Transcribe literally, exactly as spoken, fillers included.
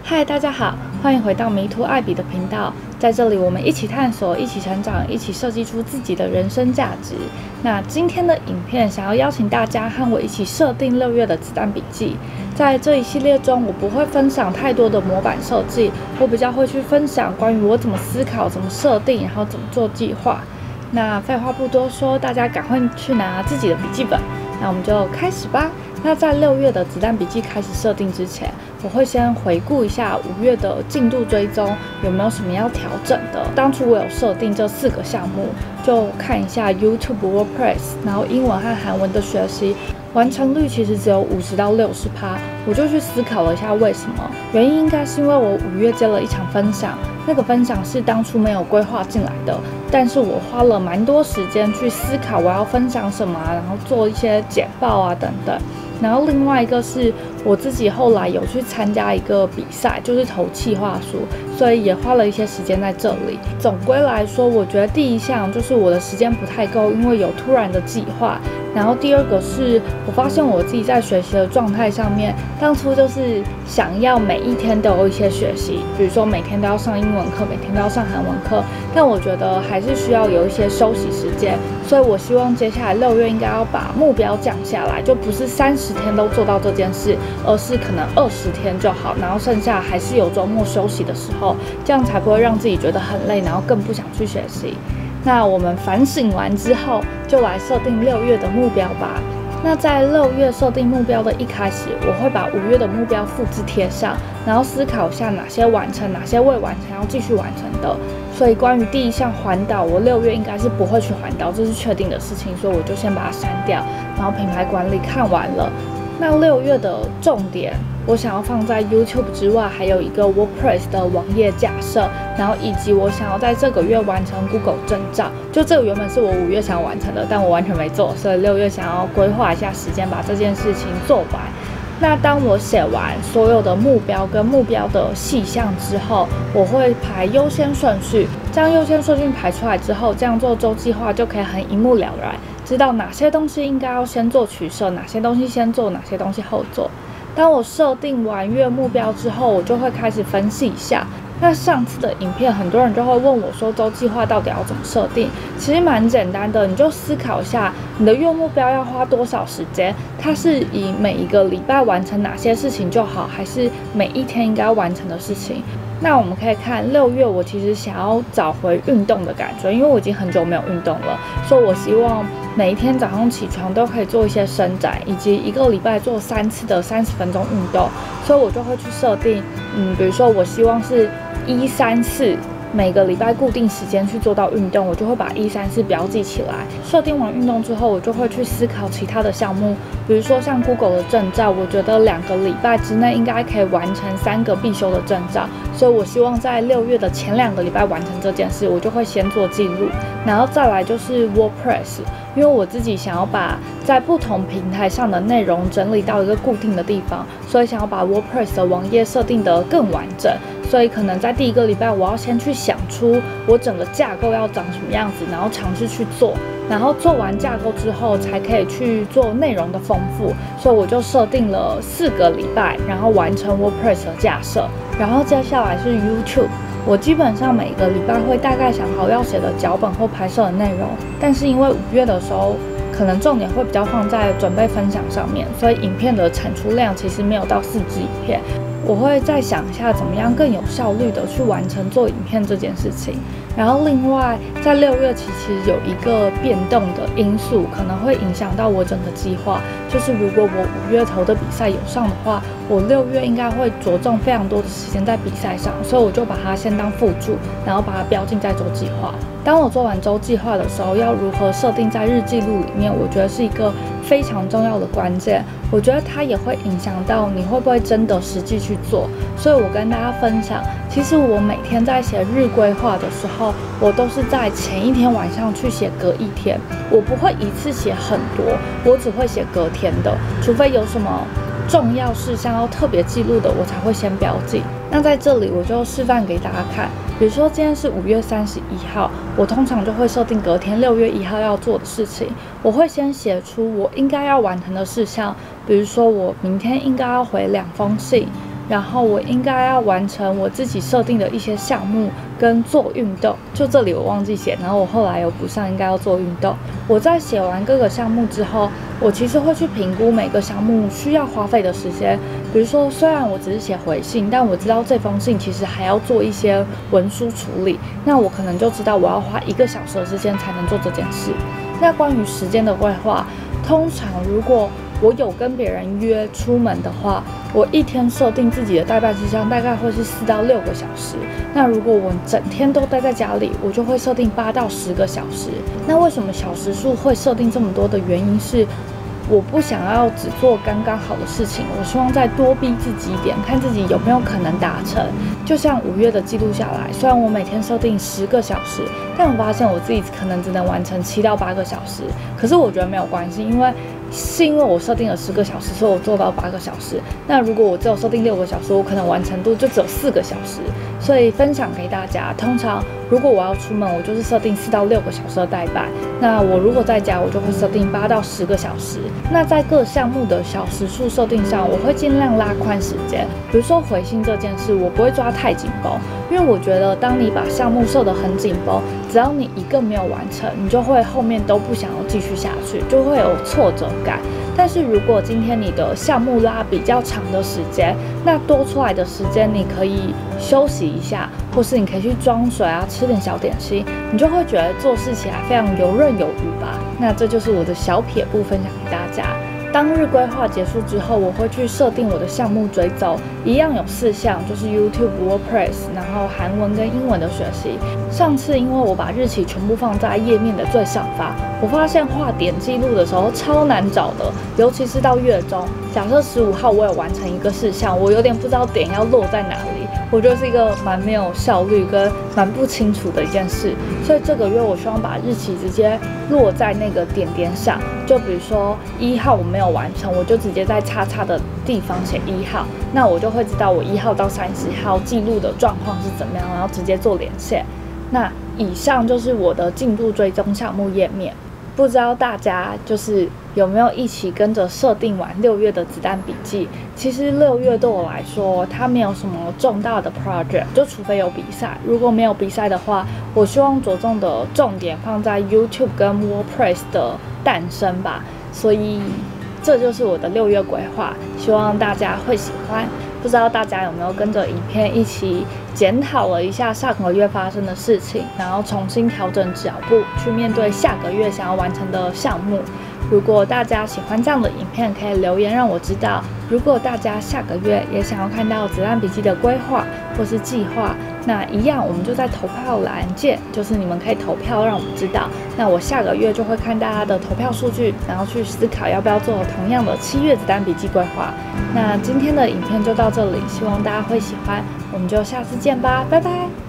嗨，大家好，欢迎回到迷途艾比的频道。在这里，我们一起探索，一起成长，一起设计出自己的人生价值。那今天的影片想要邀请大家和我一起设定六月的子弹笔记。在这一系列中，我不会分享太多的模板设计，我比较会去分享关于我怎么思考、怎么设定，然后怎么做计划。那废话不多说，大家赶快去拿自己的笔记本。那我们就开始吧。那在六月的子弹笔记开始设定之前，我会先回顾一下五月的进度追踪有没有什么要调整的。当初我有设定这四个项目，就看一下 YouTube、WordPress， 然后英文和韩文的学习完成率其实只有五十到六十趴，我就去思考了一下为什么。原因应该是因为我五月接了一场分享，那个分享是当初没有规划进来的，但是我花了蛮多时间去思考我要分享什么，然后做一些简报啊等等。然后另外一个是我自己后来有去参加一个比赛，就是投企划书，所以也花了一些时间在这里。总归来说，我觉得第一项就是我的时间不太够，因为有突然的计划。然后第二个是我发现我自己在学习的状态上面，当初就是想要每一天都有一些学习，比如说每天都要上英文课，每天都要上韩文课，但我觉得还是需要有一些休息时间，所以我希望接下来六月应该要把目标降下来，就不是三十天都做到这件事，而是可能二十天就好，然后剩下还是有周末休息的时候，这样才不会让自己觉得很累，然后更不想去学习。那我们反省完之后，就来设定六月的目标吧。那在六月设定目标的一开始，我会把五月的目标复制贴上，然后思考一下哪些完成，哪些未完成要继续完成的。所以关于第一项环岛，我六月应该是不会去环岛，这是确定的事情，所以我就先把它删掉。然后品牌管理看完了，那六月的重点，我想要放在 YouTube 之外，还有一个 WordPress 的网页架设，然后以及我想要在这个月完成 Google 证照。就这个原本是我五月想要完成的，但我完全没做，所以六月想要规划一下时间，把这件事情做完。那当我写完所有的目标跟目标的细项之后，我会排优先顺序。这样优先顺序排出来之后，这样做周计划就可以很一目了然，知道哪些东西应该要先做取舍，哪些东西先做，哪些东西后做。当我设定完月目标之后，我就会开始分析一下。那上次的影片，很多人就会问我说，周计划到底要怎么设定？其实蛮简单的，你就思考一下，你的月目标要花多少时间？它是以每一个礼拜完成哪些事情就好，还是每一天应该完成的事情？那我们可以看六月，我其实想要找回运动的感觉，因为我已经很久没有运动了，所以我希望每一天早上起床都可以做一些伸展，以及一个礼拜做三次的三十分钟运动，所以我就会去设定，嗯，比如说我希望是一三四。每个礼拜固定时间去做到运动，我就会把一三四标记起来。设定完运动之后，我就会去思考其他的项目，比如说像 Google 的证照，我觉得两个礼拜之内应该可以完成三个必修的证照，所以我希望在六月的前两个礼拜完成这件事，我就会先做记录。然后再来就是 WordPress， 因为我自己想要把在不同平台上的内容整理到一个固定的地方，所以想要把 WordPress 的网页设定得更完整。所以可能在第一个礼拜，我要先去想出我整个架构要长什么样子，然后尝试去做，然后做完架构之后，才可以去做内容的丰富。所以我就设定了四个礼拜，然后完成 WordPress 的架设。然后接下来是 YouTube， 我基本上每个礼拜会大概想好要写的脚本或拍摄的内容，但是因为五月的时候，可能重点会比较放在准备分享上面，所以影片的产出量其实没有到四支影片。我会再想一下怎么样更有效率的去完成做影片这件事情。然后另外在六月其实有一个变动的因素，可能会影响到我整个计划，就是如果我五月投的比赛有上的话，我六月应该会着重非常多的时间在比赛上，所以我就把它先当附注，然后把它标进在周计划。当我做完周计划的时候，要如何设定在日记录里面，我觉得是一个非常重要的关键。我觉得它也会影响到你会不会真的实际去做。所以我跟大家分享，其实我每天在写日规划的时候，我都是在前一天晚上去写隔一天，我不会一次写很多，我只会写隔天的，除非有什么重要事项要特别记录的，我才会先标记。那在这里我就示范给大家看，比如说今天是五月三十一号，我通常就会设定隔天六月一号要做的事情，我会先写出我应该要完成的事项，比如说我明天应该要回两封信， 然后我应该要完成我自己设定的一些项目跟做运动。就这里我忘记写，然后我后来有补上应该要做运动。我在写完各个项目之后，我其实会去评估每个项目需要花费的时间。比如说，虽然我只是写回信，但我知道这封信其实还要做一些文书处理，那我可能就知道我要花一个小时的时间才能做这件事。那关于时间的规划，通常如果我有跟别人约出门的话，我一天设定自己的待办事项大概会是四到六个小时。那如果我整天都待在家里，我就会设定八到十个小时。那为什么小时数会设定这么多的原因是，我不想要只做刚刚好的事情，我希望再多逼自己一点，看自己有没有可能达成。就像五月的记录下来，虽然我每天设定十个小时，但我发现我自己可能只能完成七到八个小时。可是我觉得没有关系，因为是因为我设定了十个小时，所以我做到八个小时。那如果我只有设定六个小时，我可能完成度就只有四个小时。所以分享给大家，通常如果我要出门，我就是设定四到六个小时的待办。那我如果在家，我就会设定八到十个小时。那在各项目的小时数设定上，我会尽量拉宽时间。比如说回信这件事，我不会抓太紧绷，因为我觉得当你把项目设得很紧绷，只要你一个没有完成，你就会后面都不想要继续下去，就会有挫折感。但是如果今天你的项目拉比较长的时间，那多出来的时间你可以休息一下，或是你可以去装水啊，吃点小点心，你就会觉得做事起来非常游刃有余吧。那这就是我的小撇步分享给大家。当日规划结束之后，我会去设定我的项目追踪，一样有四项，就是 YouTube、WordPress， 然后韩文跟英文的学习。上次因为我把日期全部放在页面的最上方，我发现画点记录的时候超难找的，尤其是到月中。假设十五号我有完成一个事项，我有点不知道点要落在哪里，我觉得是一个蛮没有效率跟蛮不清楚的一件事。所以这个月我希望把日期直接落在那个点点上，就比如说一号我没有完成，我就直接在叉叉的地方写一号，那我就会知道我一号到三十号记录的状况是怎么样，然后直接做连线。那以上就是我的进度追踪项目页面，不知道大家就是有没有一起跟着设定完六月的子弹笔记？其实六月对我来说，它没有什么重大的 project， 就除非有比赛。如果没有比赛的话，我希望着重的重点放在 YouTube 跟 WordPress 的诞生吧。所以这就是我的六月规划，希望大家会喜欢。不知道大家有没有跟着影片一起检讨了一下上个月发生的事情，然后重新调整脚步去面对下个月想要完成的项目。如果大家喜欢这样的影片，可以留言让我知道。如果大家下个月也想要看到子弹笔记的规划或是计划，那一样我们就在投票栏见，就是你们可以投票让我知道。那我下个月就会看大家的投票数据，然后去思考要不要做同样的七月子弹笔记规划。那今天的影片就到这里，希望大家会喜欢，我们就下次见吧，拜拜。